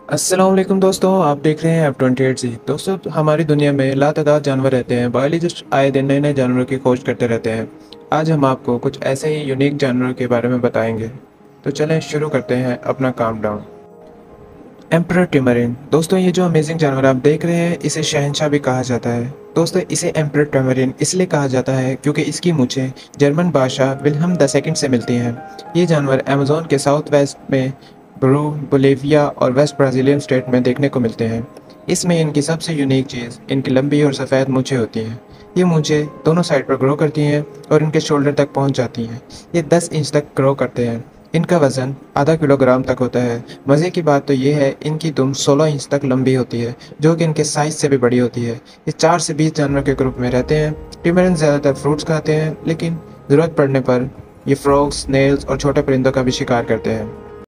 अस्सलाम वालेकुम दोस्तों, आप देख रहे हैं F28 जी। दोस्तों, हमारी दुनिया में लातादार जानवर रहते हैं। बायोलॉजिस्ट आए दिन नए नए जानवरों की खोज करते रहते हैं। आज हम आपको कुछ ऐसे ही यूनिक जानवरों के बारे में बताएंगे। तो चलें शुरू करते हैं अपना काम डाउन। एम्परर टिमरिन। दोस्तों, ये जो अमेजिंग जानवर आप देख रहे हैं, इसे शहंशाह भी कहा जाता है। दोस्तों, इसे एम्परर टिमरिन इसलिए कहा जाता है क्योंकि इसकी मूंछें जर्मन बादशाह विल्हम द सेकंड से मिलती हैं। ये जानवर अमेज़न के साउथ वेस्ट में पेरू, बोलिविया और वेस्ट ब्राज़ीलियन स्टेट में देखने को मिलते हैं। इसमें इनकी सबसे यूनिक चीज़ इनकी लंबी और सफ़ेद मूंछें होती हैं। ये मूंछें दोनों साइड पर ग्रो करती हैं और इनके शोल्डर तक पहुंच जाती हैं। ये 10 इंच तक ग्रो करते हैं। इनका वज़न आधा किलोग्राम तक होता है। मज़े की बात तो ये है, इनकी दुम 16 इंच तक लंबी होती है, जो कि इनके साइज़ से भी बड़ी होती है। ये 4 से 20 जानवर के ग्रुप में रहते हैं। टिमरन ज़्यादातर फ्रूट्स खाते हैं, लेकिन ज़रूरत पड़ने पर ये फ्रॉग्स, स्नेल्स और छोटे परिंदों का भी शिकार करते हैं।